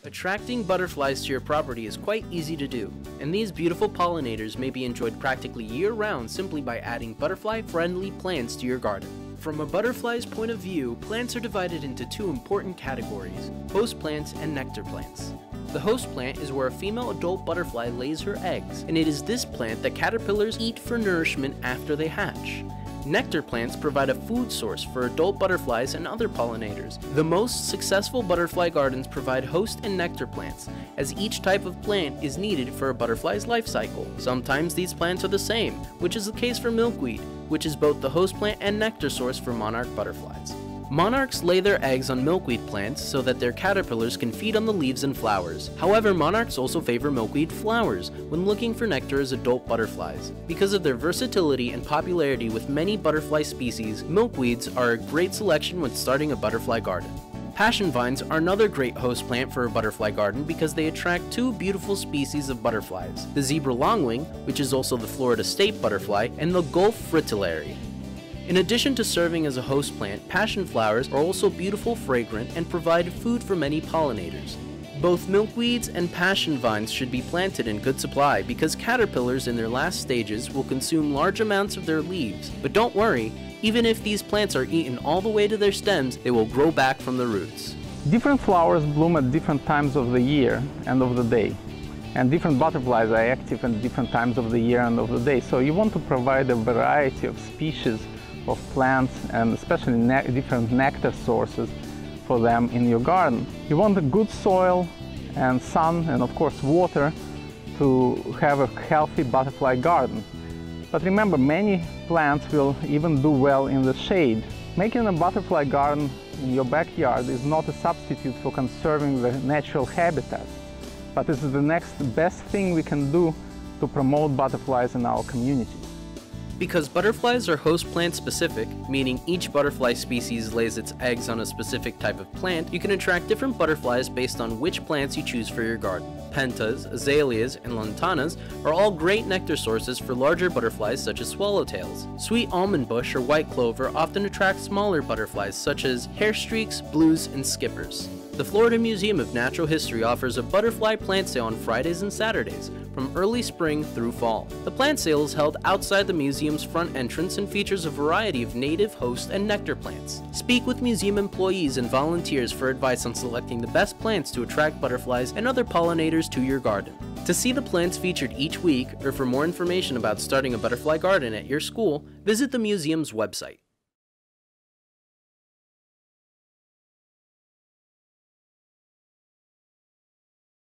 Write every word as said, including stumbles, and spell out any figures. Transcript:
Attracting butterflies to your property is quite easy to do, and these beautiful pollinators may be enjoyed practically year-round simply by adding butterfly-friendly plants to your garden. From a butterfly's point of view, plants are divided into two important categories: host plants and nectar plants. The host plant is where a female adult butterfly lays her eggs, and it is this plant that caterpillars eat for nourishment after they hatch. Nectar plants provide a food source for adult butterflies and other pollinators. The most successful butterfly gardens provide host and nectar plants, as each type of plant is needed for a butterfly's life cycle. Sometimes these plants are the same, which is the case for milkweed, which is both the host plant and nectar source for monarch butterflies. Monarchs lay their eggs on milkweed plants so that their caterpillars can feed on the leaves and flowers. However, monarchs also favor milkweed flowers when looking for nectar as adult butterflies. Because of their versatility and popularity with many butterfly species, milkweeds are a great selection when starting a butterfly garden. Passion vines are another great host plant for a butterfly garden because they attract two beautiful species of butterflies: the zebra longwing, which is also the Florida state butterfly, and the Gulf fritillary. In addition to serving as a host plant, passion flowers are also beautiful, fragrant, and provide food for many pollinators. Both milkweeds and passion vines should be planted in good supply because caterpillars in their last stages will consume large amounts of their leaves. But don't worry, even if these plants are eaten all the way to their stems, they will grow back from the roots. Different flowers bloom at different times of the year and of the day. And different butterflies are active at different times of the year and of the day. So you want to provide a variety of species of plants and especially ne different nectar sources for them in your garden. You want a good soil and sun and of course water to have a healthy butterfly garden. But remember, many plants will even do well in the shade. Making a butterfly garden in your backyard is not a substitute for conserving the natural habitat, but this is the next best thing we can do to promote butterflies in our communities. Because butterflies are host plant specific, meaning each butterfly species lays its eggs on a specific type of plant, you can attract different butterflies based on which plants you choose for your garden. Pentas, azaleas, and lantanas are all great nectar sources for larger butterflies such as swallowtails. Sweet almond bush or white clover often attract smaller butterflies such as hairstreaks, blues, and skippers. The Florida Museum of Natural History offers a butterfly plant sale on Fridays and Saturdays, from early spring through fall. The plant sale is held outside the museum's front entrance and features a variety of native, host, and nectar plants. Speak with museum employees and volunteers for advice on selecting the best plants to attract butterflies and other pollinators to your garden. To see the plants featured each week, or for more information about starting a butterfly garden at your school, visit the museum's website.